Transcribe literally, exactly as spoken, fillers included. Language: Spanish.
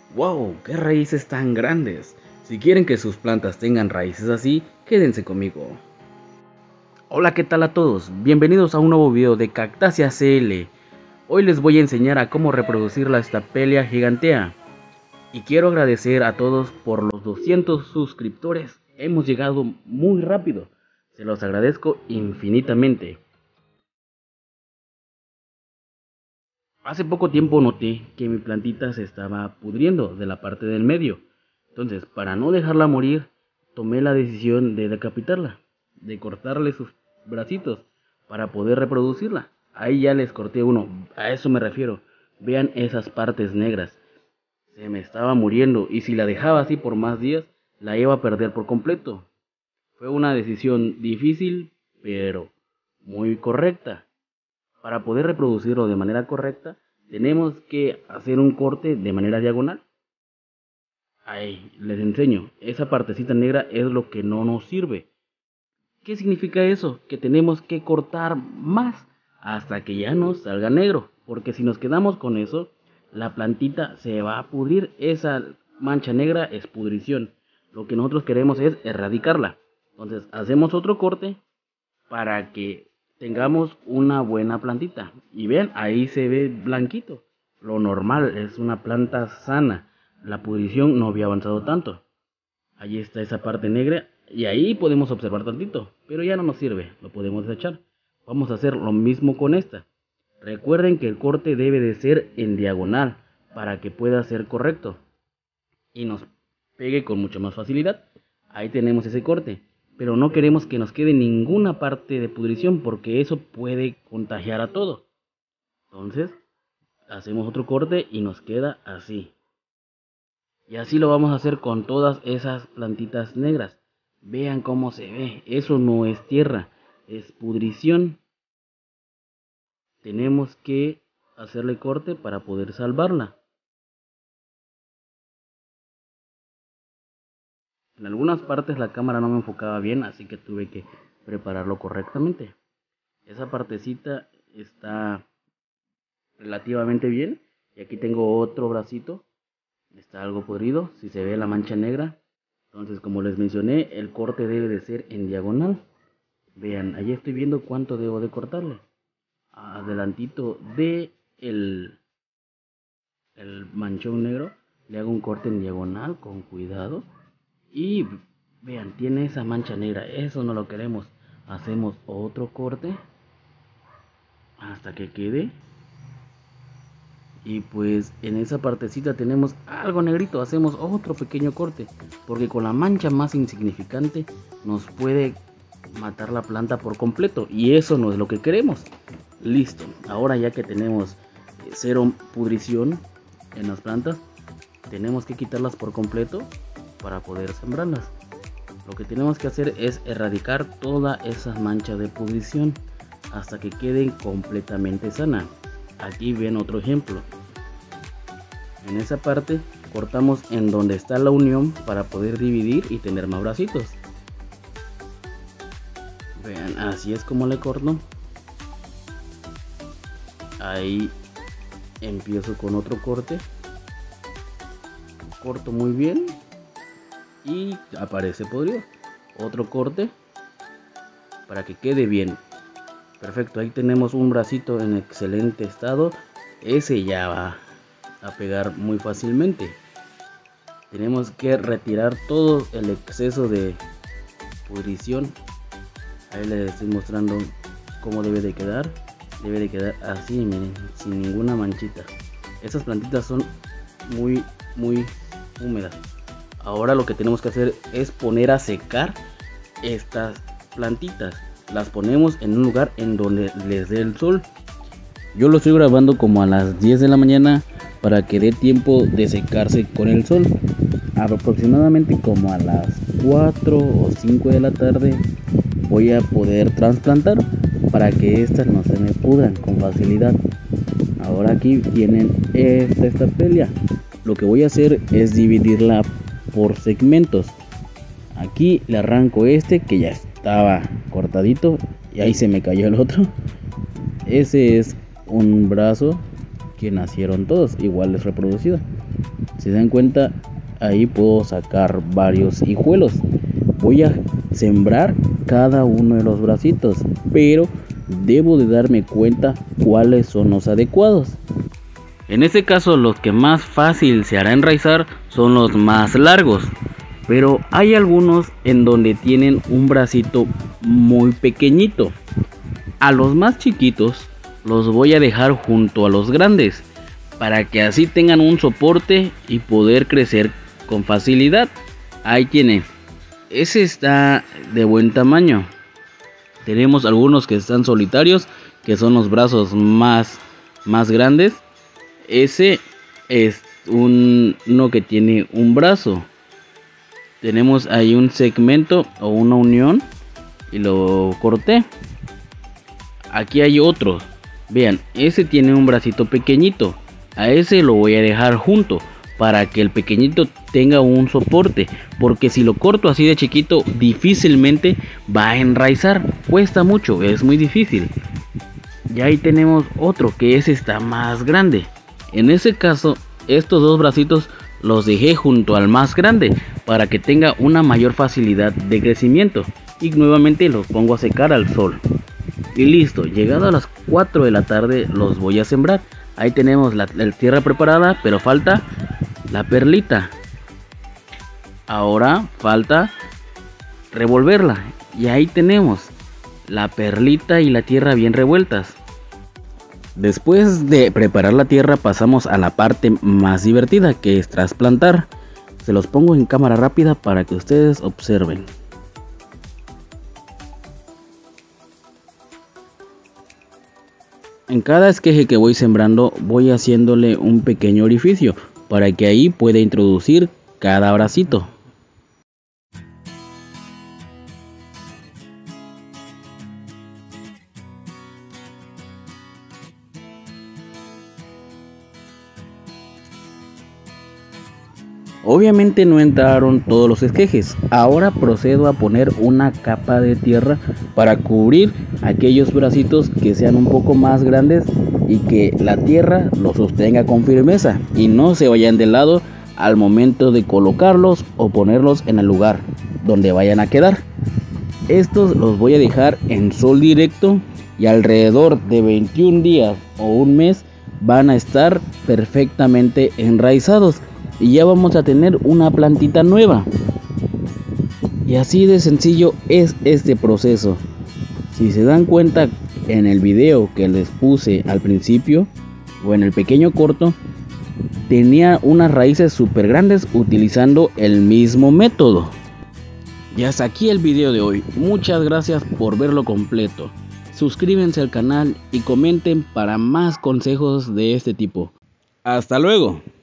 ¡Wow! ¡Qué raíces tan grandes! Si quieren que sus plantas tengan raíces así, quédense conmigo. Hola, ¿qué tal a todos? Bienvenidos a un nuevo video de Cactaceae C L. Hoy les voy a enseñar a cómo reproducir la Stapelia gigantea. Y quiero agradecer a todos por los doscientos suscriptores. Hemos llegado muy rápido. Se los agradezco infinitamente. Hace poco tiempo noté que mi plantita se estaba pudriendo de la parte del medio. Entonces, para no dejarla morir, tomé la decisión de decapitarla, de cortarle sus bracitos para poder reproducirla. Ahí ya les corté uno, a eso me refiero. Vean esas partes negras. Se me estaba muriendo y si la dejaba así por más días, la iba a perder por completo. Fue una decisión difícil, pero muy correcta. Para poder reproducirlo de manera correcta, tenemos que hacer un corte de manera diagonal. Ahí les enseño, esa partecita negra es lo que no nos sirve. ¿Qué significa eso? Que tenemos que cortar más hasta que ya nos salga negro, porque si nos quedamos con eso, la plantita se va a pudrir. Esa mancha negra es pudrición. Lo que nosotros queremos es erradicarla. Entonces hacemos otro corte para que tengamos una buena plantita. Y vean, ahí se ve blanquito. Lo normal, es una planta sana. La pudrición no había avanzado tanto. Ahí está esa parte negra y ahí podemos observar tantito, pero ya no nos sirve, lo podemos desechar. Vamos a hacer lo mismo con esta. Recuerden que el corte debe de ser en diagonal para que pueda ser correcto y nos pegue con mucha más facilidad. Ahí tenemos ese corte, pero no queremos que nos quede ninguna parte de pudrición porque eso puede contagiar a todo. Entonces hacemos otro corte y nos queda así. Y así lo vamos a hacer con todas esas plantitas negras. Vean cómo se ve. Eso no es tierra, es pudrición. Tenemos que hacerle corte para poder salvarla. En algunas partes la cámara no me enfocaba bien, así que tuve que prepararlo correctamente. Esa partecita está relativamente bien. Y aquí tengo otro bracito. Está algo podrido, si se ve la mancha negra. Entonces, como les mencioné, el corte debe de ser en diagonal. Vean, allí estoy viendo cuánto debo de cortarle. Adelantito de el, el manchón negro, le hago un corte en diagonal con cuidado. Y vean, tiene esa mancha negra, eso no lo queremos. Hacemos otro corte hasta que quede. Y pues en esa partecita tenemos algo negrito, hacemos otro pequeño corte, porque con la mancha más insignificante nos puede matar la planta por completo y eso no es lo que queremos. Listo, ahora ya que tenemos cero pudrición en las plantas, tenemos que quitarlas por completo para poder sembrarlas. Lo que tenemos que hacer es erradicar todas esas manchas de pudrición hasta que queden completamente sanas. Aquí ven otro ejemplo. En esa parte cortamos en donde está la unión para poder dividir y tener más bracitos. Vean, así es como le corto. Ahí empiezo con otro corte. Corto muy bien y aparece podrido. Otro corte para que quede bien. Perfecto, ahí tenemos un bracito en excelente estado. Ese ya va a pegar muy fácilmente. Tenemos que retirar todo el exceso de pudrición. Ahí les estoy mostrando cómo debe de quedar. Debe de quedar así, miren, sin ninguna manchita. Estas plantitas son muy, muy húmedas. Ahora lo que tenemos que hacer es poner a secar estas plantitas. Las ponemos en un lugar en donde les dé el sol. Yo lo estoy grabando como a las diez de la mañana para que dé tiempo de secarse con el sol. Aproximadamente como a las cuatro o cinco de la tarde voy a poder trasplantar para que estas no se me pudran con facilidad. Ahora aquí tienen esta Stapelia. Lo que voy a hacer es dividirla por segmentos. Aquí le arranco este que ya estaba cortadito y ahí se me cayó el otro. Ese es un brazo que nacieron todos iguales reproducidos. Si se dan cuenta, ahí puedo sacar varios hijuelos. Voy a sembrar cada uno de los bracitos, pero debo de darme cuenta cuáles son los adecuados. En este caso, los que más fácil se hará enraizar son los más largos, pero hay algunos en donde tienen un bracito muy pequeñito. A los más chiquitos los voy a dejar junto a los grandes, para que así tengan un soporte y poder crecer con facilidad. Ahí tienen, ese está de buen tamaño. Tenemos algunos que están solitarios, que son los brazos más, más grandes. Ese es un, uno que tiene un brazo. Tenemos ahí un segmento o una unión y lo corté. Aquí hay otros. Vean, ese tiene un bracito pequeñito. A ese lo voy a dejar junto para que el pequeñito tenga un soporte, porque si lo corto así de chiquito difícilmente va a enraizar. Cuesta mucho, es muy difícil. Y ahí tenemos otro que ese está más grande. En ese caso, estos dos bracitos los dejé junto al más grande para que tenga una mayor facilidad de crecimiento, y nuevamente los pongo a secar al sol. Y listo, llegado a las cuatro de la tarde los voy a sembrar. Ahí tenemos la, la tierra preparada, pero falta la perlita. Ahora falta revolverla, y ahí tenemos la perlita y la tierra bien revueltas. Después de preparar la tierra pasamos a la parte más divertida, que es trasplantar. Se los pongo en cámara rápida para que ustedes observen. En cada esqueje que voy sembrando voy haciéndole un pequeño orificio para que ahí pueda introducir cada bracito. Obviamente no entraron todos los esquejes. Ahora procedo a poner una capa de tierra para cubrir aquellos bracitos que sean un poco más grandes y que la tierra los sostenga con firmeza y no se vayan de lado al momento de colocarlos o ponerlos en el lugar donde vayan a quedar. Estos los voy a dejar en sol directo y alrededor de veintiún días o un mes van a estar perfectamente enraizados. Y ya vamos a tener una plantita nueva. Y así de sencillo es este proceso. Si se dan cuenta en el video que les puse al principio o en el pequeño corto, tenía unas raíces súper grandes utilizando el mismo método. Y hasta aquí el video de hoy. Muchas gracias por verlo completo. Suscríbanse al canal y comenten para más consejos de este tipo. Hasta luego.